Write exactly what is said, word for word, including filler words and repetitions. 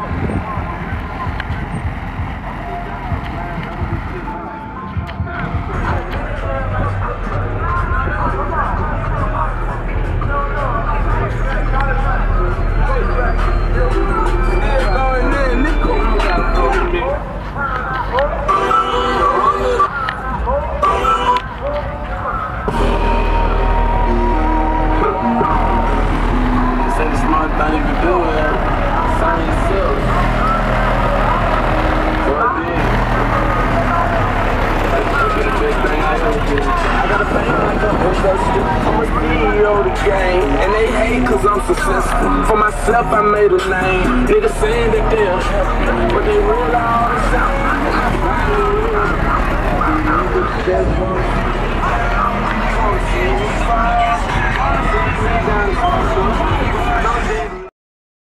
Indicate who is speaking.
Speaker 1: And they hate cause I'm successful. For myself I made a name. Niggas saying that they're happy, but they real all the sound.